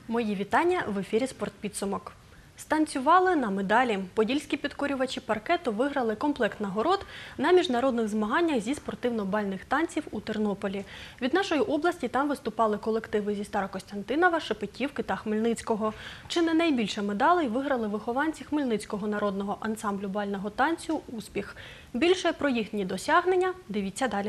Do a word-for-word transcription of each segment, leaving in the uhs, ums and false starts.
Мої вітання в ефірі «Спортпідсумок». Станцювали на медалі. Подільські підкорювачі паркету виграли комплект нагород на міжнародних змаганнях зі спортивно-бальних танців у Тернополі. Від нашої області там виступали колективи зі Старокостянтинова, Шепетівки та Хмельницького. Чи не найбільше медалей виграли вихованці Хмельницького народного ансамблю бального танцю «Успіх». Більше про їхні досягнення дивіться далі.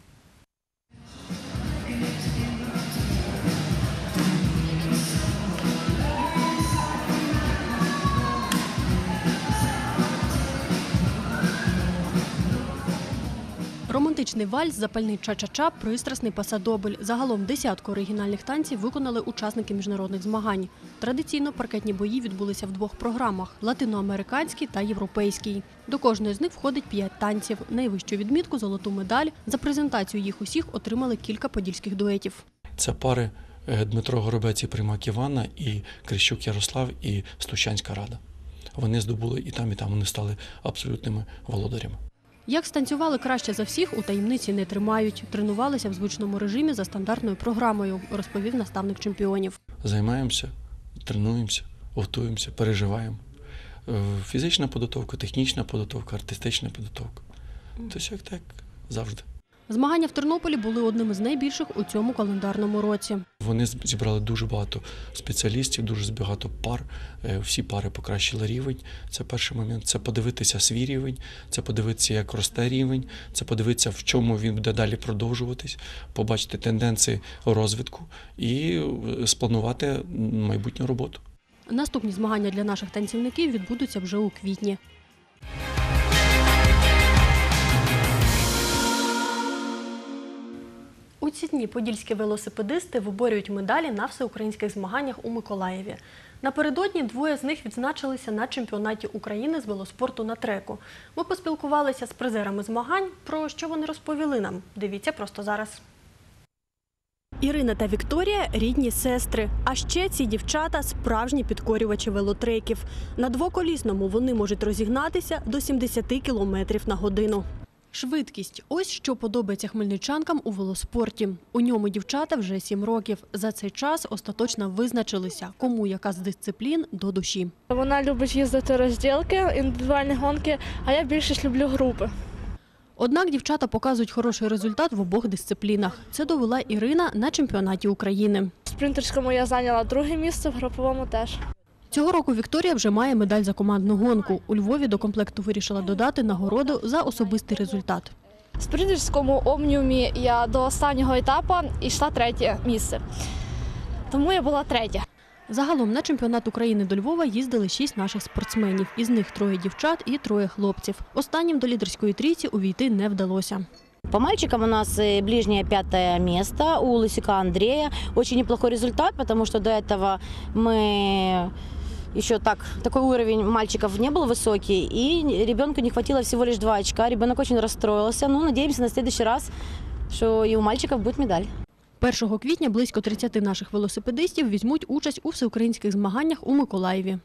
Романтичний вальс, запальний ча-ча-ча, пристрасний пасадобль. Загалом десятку оригінальних танців виконали учасники міжнародних змагань. Традиційно паркетні бої відбулися в двох програмах – латиноамериканський та європейський. До кожної з них входить п'ять танців. Найвищу відмітку – золоту медаль. За презентацію їх усіх отримали кілька подільських дуетів. Це пари Дмитро Горобець і Примак Іванна, і Крищук Ярослав, і Стучанська Рада. Вони здобули і там, і там вони стали абсолютними володарями. Як станцювали краще за всіх, у таємниці не тримають. Тренувалися в звичному режимі за стандартною програмою, розповів наставник чемпіонів. Займаємося, тренуємося, готуємося, переживаємо. Фізична підготовка, технічна підготовка, артистична підготовка. Тобто як так завжди. Змагання в Тернополі були одним з найбільших у цьому календарному році. Вони зібрали дуже багато спеціалістів, дуже багато пар. Всі пари покращили рівень. Це перший момент. Це подивитися свій рівень, це подивитися, як росте рівень, це подивитися, в чому він буде далі продовжуватись, побачити тенденції розвитку і спланувати майбутню роботу. Наступні змагання для наших танцівників відбудуться вже у квітні. У ці дні подільські велосипедисти виборюють медалі на всеукраїнських змаганнях у Миколаєві. Напередодні двоє з них відзначилися на чемпіонаті України з велоспорту на треку. Ми поспілкувалися з призерами змагань, про що вони розповіли нам. Дивіться просто зараз. Ірина та Вікторія – рідні сестри. А ще ці дівчата – справжні підкорювачі велотреків. На двоколісному вони можуть розігнатися до сімдесят кілометрів на годину. Швидкість – ось що подобається хмельничанкам у велоспорті. У ньому дівчата вже сім років. За цей час остаточно визначилися, кому яка з дисциплін до душі. Вона любить їздити розділки, індивідуальні гонки, а я більше люблю групи. Однак дівчата показують хороший результат в обох дисциплінах. Це довела Ірина на чемпіонаті України. В спринтерському я зайняла друге місце, в груповому теж. Цього року Вікторія вже має медаль за командну гонку. У Львові до комплекту вирішила додати нагороду за особистий результат. В спринтерському омніумі я до останнього етапу йшла третє місце. Тому я була третя. Загалом на чемпіонат України до Львова їздили шість наших спортсменів. Із них троє дівчат і троє хлопців. Останнім до лідерської трійці увійти не вдалося. По мальчикам у нас ближнее пятое место у Лысюка Андрея. Очень неплохой результат, потому что до этого мы еще так, такой уровень мальчиков не был высокий, и ребенку не хватило всего лишь два очка. Ребенок очень расстроился. Ну, надеемся на следующий раз, что и у мальчиков будет медаль. першого квітня близько тридцяти наших велосипедистів візьмуть участь у всеукраїнських змаганнях у Миколаєві.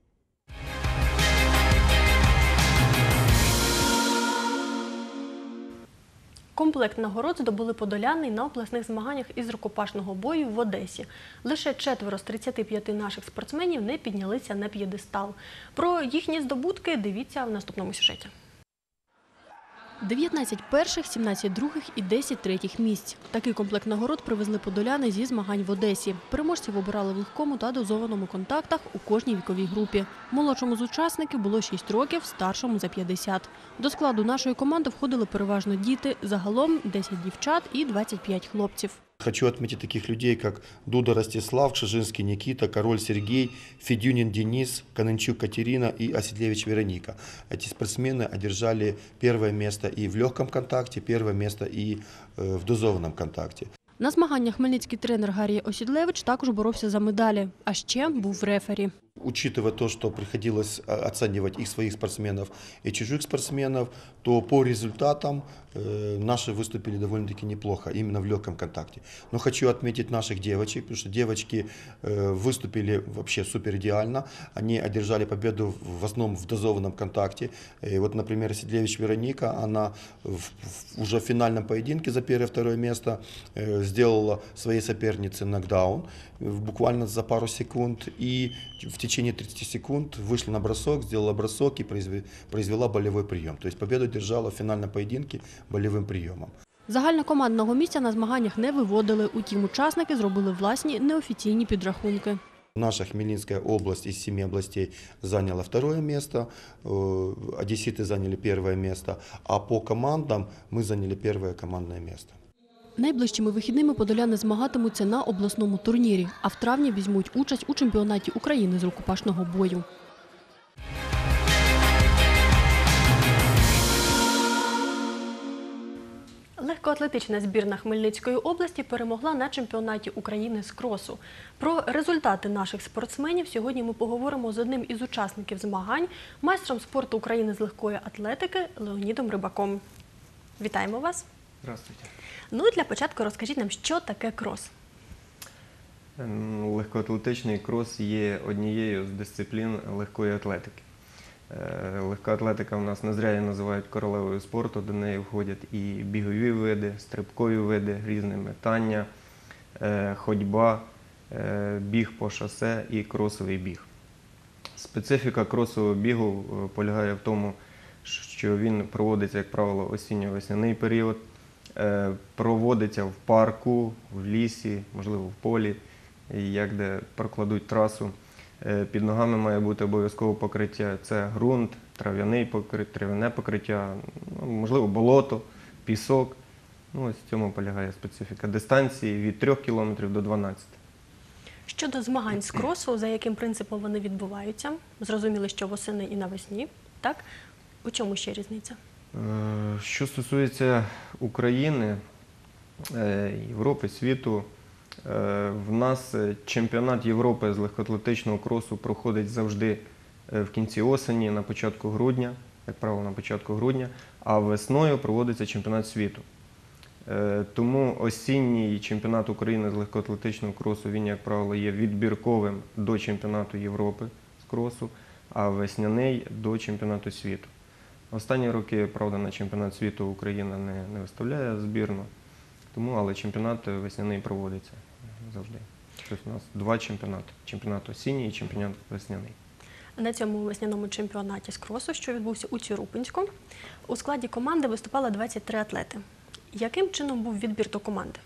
Комплект нагород здобули подоляни на обласних змаганнях із рукопашного бою в Одесі. Лише четверо з тридцяти п'яти наших спортсменів не піднялися на п'єдестал. Про їхні здобутки дивіться в наступному сюжеті. дев'ятнадцять перших, сімнадцять других і десять третіх місць. Такий комплект нагород привезли подоляни зі змагань в Одесі. Переможців обирали в легкому та дозованому контактах у кожній віковій групі. Молодшому з учасників було шість років, старшому – за п'ятдесят. До складу нашої команди входили переважно діти, загалом десять дівчат і двадцять п'ять хлопців. Хочу отметить таких людей, как Дуда Ростислав, Кшижинский Никита, Король Сергей, Федюнин Денис, Каненчук Катерина и Оседлевич Вероника. Эти спортсмены одержали первое место и в легком контакте, первое место и в дозованном контакте. На змаганнях хмельницький тренер Гарій Осідлевич також боровся за медалі, а ще був рефері. Учитывая то, что приходилось а, оценивать и своих спортсменов, и чужих спортсменов, то по результатам э, наши выступили довольно-таки неплохо, именно в легком контакте. Но хочу отметить наших девочек, потому что девочки э, выступили вообще супер идеально. Они одержали победу в основном в дозованном контакте. И вот, например, Оседлевич Вероника, она в, в, уже в финальном поединке за первое-второе место э, сделала своей сопернице нокдаун э, буквально за пару секунд. И в течение тридцати секунд вышла на бросок, сделала бросок и произвела болевой прием. То есть победу держала в финальном поединке болевым приемом. Загальнокомандного місця на змаганнях не виводили, утім учасники зробили власні неофіційні підрахунки. Наша Хмельницкая область из семи областей заняла второе место, одесситы заняли первое место, а по командам мы заняли первое командное место. Найближчими вихідними подоляни змагатимуться на обласному турнірі, а в травні візьмуть участь у чемпіонаті України з рукопашного бою. Легкоатлетична збірна Хмельницької області перемогла на чемпіонаті України з кросу. Про результати наших спортсменів сьогодні ми поговоримо з одним із учасників змагань, майстром спорту України з легкої атлетики Леонідом Рибаком. Вітаємо вас! Здравствуйте. Ну і для початку розкажіть нам, що таке крос. Легкоатлетичний крос є однією з дисциплін легкої атлетики. Легка атлетика у нас не зря її називають королевою спорту, до неї входять і бігові види, стрибкові види, різне метання, ходьба, біг по шосе і кросовий біг. Специфіка кросового бігу полягає в тому, що він проводиться, як правило, осінньо-весняний період, проводиться в парку, в лісі, можливо в полі, як де прокладуть трасу. Під ногами має бути обов'язково покриття. Це ґрунт, трав'яне покриття, трав'яне покриття, можливо болото, пісок. Ну, ось в цьому полягає специфіка. Дистанції від трьох кілометрів до дванадцяти. Щодо змагань з кросу, за яким принципом вони відбуваються? Зрозуміли, що восени і навесні. Так? У чому ще різниця? Що стосується України, Європи, світу, в нас чемпіонат Європи з легкоатлетичного кросу проходить завжди в кінці осені, на початку грудня, як правило, на початку грудня, а весною проводиться чемпіонат світу. Тому осінній чемпіонат України з легкоатлетичного кросу, він, як правило, є відбірковим до чемпіонату Європи з кросу, а весняний до чемпіонату світу. Останні роки, правда, на чемпіонат світу Україна не, не виставляє збірну, тому, але чемпіонат весняний проводиться завжди. Тобто у нас два чемпіонати. Чемпіонат осінній і чемпіонат весняний. На цьому весняному чемпіонаті з кросу, що відбувся у Цюрупинську, у складі команди виступало двадцять три атлети. Яким чином був відбір до команди?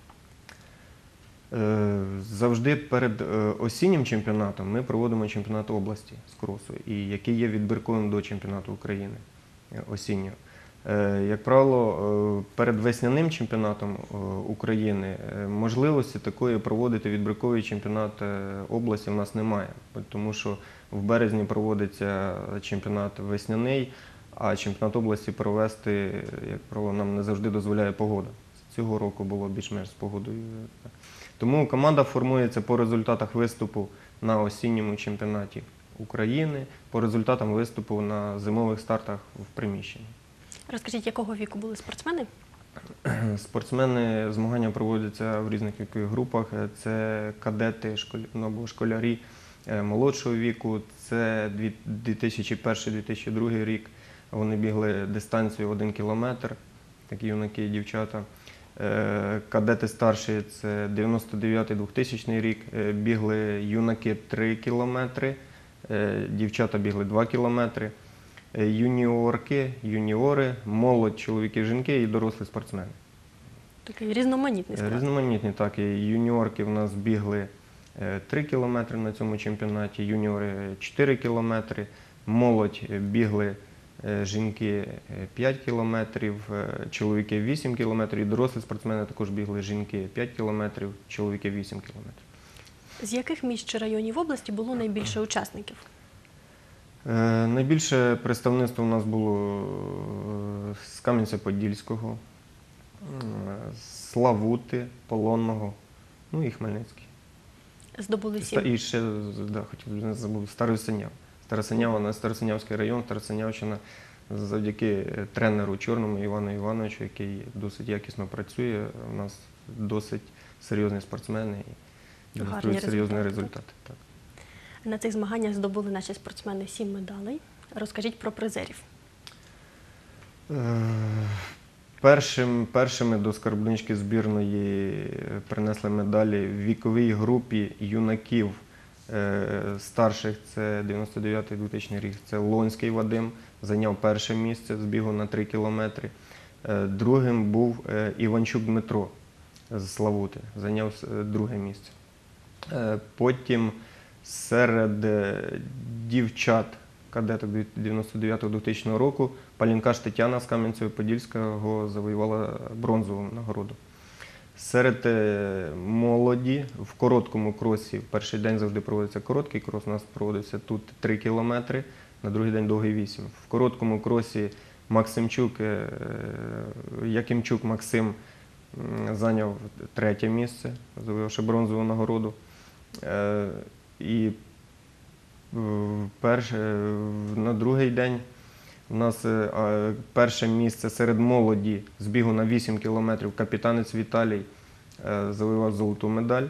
Завжди перед осіннім чемпіонатом ми проводимо чемпіонат області з кросу, і який є відбірковим до чемпіонату України осіннього. Як правило, перед весняним чемпіонатом України можливості такої проводити відбірковий чемпіонат області в нас немає, тому що в березні проводиться чемпіонат весняний, а чемпіонат області провести, як правило, нам не завжди дозволяє погода. Цього року було більш-менш з погодою. Тому команда формується по результатах виступу на осінньому чемпіонаті України, по результатам виступу на зимових стартах в приміщенні. Розкажіть, якого віку були спортсмени? Спортсмени, змагання проводяться в різних вікових групах. Це кадети або школярі молодшого віку, це дві тисячі перший - дві тисячі другий рік. Вони бігли дистанцію один кілометр, такі юнаки і дівчата. Кадети старші – це дев'яносто дев'ятий - двохтисячний рік, бігли юнаки три кілометри, дівчата бігли два кілометри. Юніорки, юніори, молодь, чоловіки, жінки і дорослі спортсмени. Такий різноманітний склад. Різноманітний, так. І юніорки в нас бігли три кілометри на цьому чемпіонаті, юніори чотири кілометри, молодь бігли жінки п'ять кілометрів, чоловіки вісім кілометрів, і дорослі спортсмени також бігли жінки п'ять кілометрів, чоловіки вісім кілометрів. З яких міст чи районів області було найбільше учасників? Найбільше представництво у нас було з Кам'янця-Подільського, Славути, Полонного, ну і Хмельницький. Здобули Ста- сім. І ще, да, хотів, не забув, Старосиняв. Старосинява, на Старосинявський район, Старосинявщина, завдяки тренеру Чорному Івану Івановичу, який досить якісно працює, у нас досить серйозні спортсмени і демонструють серйозні результати, результати. Так. На цих змаганнях здобули наші спортсмени сім медалей. Розкажіть про призерів. Е, Першим, першими до скарбнички збірної принесли медалі в віковій групі юнаків е, старших, це дев'яносто дев'ятий дві тисячний рік, це Лонський Вадим, зайняв перше місце з бігу на три кілометри. Е, другим був е, Іванчук Дмитро з Славути, зайняв е, друге місце. Е, потім серед е, дівчат кадеток дев'яносто дев'ятого дві тисячного року Палінкаш Тетяна з Кам'янця-Подільського завоювала бронзову нагороду. Серед е, молоді в короткому кросі, в перший день завжди проводиться короткий крос, у нас проводився тут три кілометри, на другий день довгий вісім. В короткому кросі Максимчук, е, Якимчук Максим м, зайняв третє місце, завоювавши бронзову нагороду. Е, і в перше, на другий день у нас е, а, перше місце серед молоді з бігу на вісім кілометрів капітанець Віталій е, завоював золоту медаль.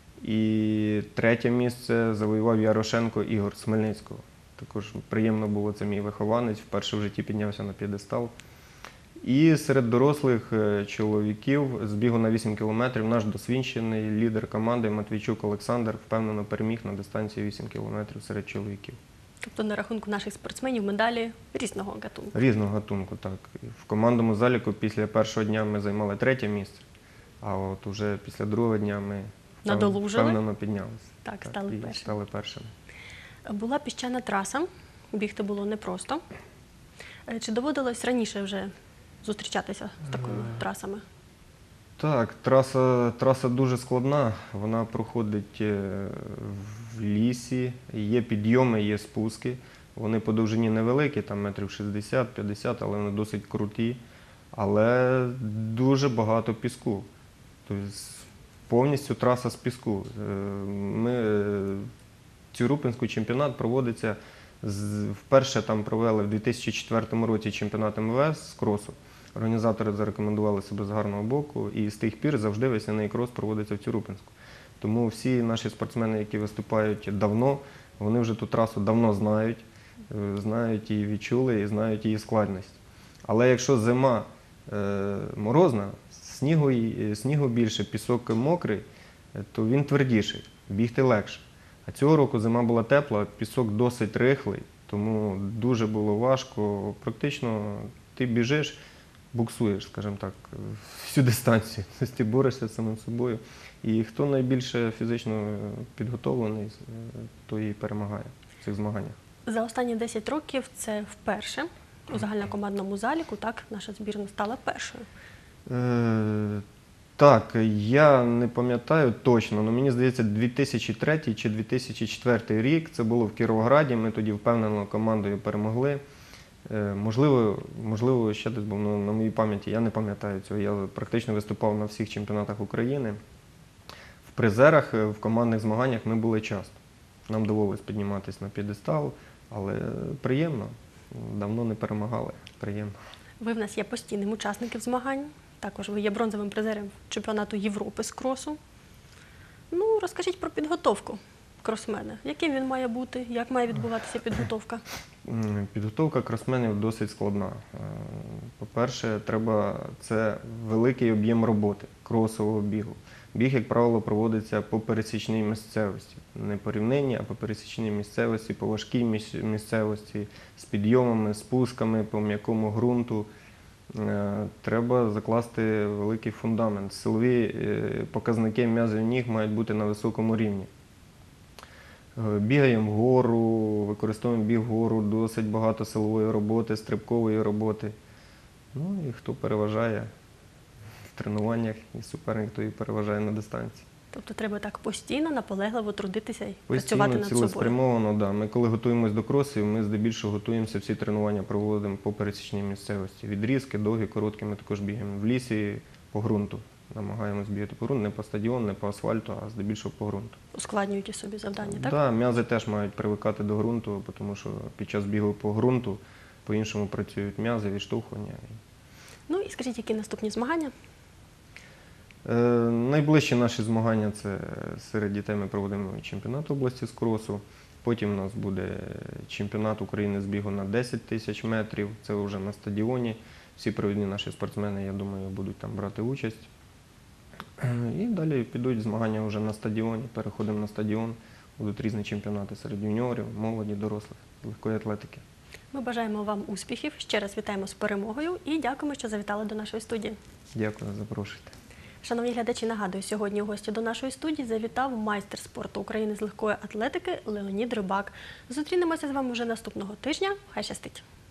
І третє місце завоював Ярошенко Ігор з Хмельницького. Також приємно було, це мій вихованець, вперше в житті піднявся на п'єдестал. І серед дорослих е, чоловіків з бігу на вісім кілометрів наш досвідчений лідер команди Матвійчук Олександр впевнено переміг на дистанції вісім кілометрів серед чоловіків. Тобто на рахунку наших спортсменів медалі різного гатунку. Різного гатунку, так. В командному заліку після першого дня ми займали третє місце, а от уже після другого дня ми впев- Надолужили? впевнено піднялися. Так, стали і першими. стали першими. Була піщана траса, бігти було непросто. Е, Чи доводилось раніше вже зустрічатися з такими трасами? Так, траса, траса дуже складна, вона проходить е, в лісі, є підйоми, є спуски. Вони по довжині невеликі, там метрів шістдесят-п'ятдесят, але вони досить круті. Але дуже багато піску. Тобто повністю траса з піску. Е, Ми, е, Цюрупинський чемпіонат проводиться, з- вперше там провели в дві тисячі четвертому році чемпіонат ем ве ес з кросу. Організатори зарекомендували себе з гарного боку, і з тих пір завжди весняний крос проводиться в Цюрупинську. Тому всі наші спортсмени, які виступають давно, вони вже ту трасу давно знають, е, знають її, відчули і знають її складність. Але якщо зима е, морозна, снігу, й- снігу більше, пісок мокрий, е, то він твердіший, бігти легше. А цього року зима була тепла, пісок досить рихлий, тому дуже було важко. Практично ти біжиш, буксуєш, скажімо так, всю дистанцію. Тобто ти борешся з самим собою. І хто найбільше фізично підготовлений, той і перемагає в цих змаганнях. За останні десять років це вперше у загальнокомандному заліку, так, наша збірна стала першою. Е, так, я не пам'ятаю точно, але мені здається, дві тисячі третій чи дві тисячі четвертий рік, це було в Кіровограді, ми тоді впевнено командою перемогли. Е, можливо, можливо, ще десь був, ну, на моїй пам'яті, я не пам'ятаю цього, я практично виступав на всіх чемпіонатах України. В призерах, е, в командних змаганнях ми були часто. Нам довелось підніматися на п'єдестал, але приємно, давно не перемагали, приємно. Ви в нас є постійним учасником змагань, також ви є бронзовим призером чемпіонату Європи з кросу. Ну, розкажіть про підготовку кросмена. Яким він має бути, як має відбуватися підготовка? М, Підготовка кросменів досить складна. Е, По-перше, треба це великий об'єм роботи, кросового бігу. Біг, як правило, проводиться по пересічній місцевості. Не по рівнині, а по пересічній місцевості, по важкій міс- місцевості, з підйомами, спусками, по м'якому ґрунту. Е, Треба закласти великий фундамент. Силові е, показники м'язів ніг мають бути на високому рівні. Е, Бігаємо вгору, використовуємо біг вгору, досить багато силової роботи, стрибкової роботи. Ну і хто переважає в тренуваннях, і суперник, той і переважає на дистанції. Тобто треба так постійно, наполегливо трудитися і працювати Постійно, над собою. цілеспрямовано, да. Ми коли готуємось до кросів, ми здебільшого готуємося, всі тренування проводимо по пересічній місцевості. Відрізки, довгі, короткі ми також бігаємо в лісі, по ґрунту. Намагаємось бігати по ґрунту, не по стадіону, не по асфальту, а здебільшого по ґрунту. Ускладнюєте собі завдання, так? Да, м'язи теж мають привикати до ґрунту, тому що під час бігу по ґрунту по-іншому працюють м'язи, відштовхування. Ну і скажіть, які наступні змагання? Е, найближчі наші змагання – це серед дітей ми проводимо чемпіонат області з кросу. Потім у нас буде чемпіонат України з бігу на десять тисяч метрів. Це вже на стадіоні. Всі провідні наші спортсмени, я думаю, будуть там брати участь. І далі підуть змагання вже на стадіоні. Переходимо на стадіон. Будуть різні чемпіонати серед юніорів, молоді, дорослих, легкої атлетики. Ми бажаємо вам успіхів, ще раз вітаємо з перемогою і дякуємо, що завітали до нашої студії. Дякую, запрошуйте. Шановні глядачі, нагадую, сьогодні у гості до нашої студії завітав майстер спорту України з легкої атлетики Леонід Рибак. Зустрінемося з вами вже наступного тижня. Хай щастить!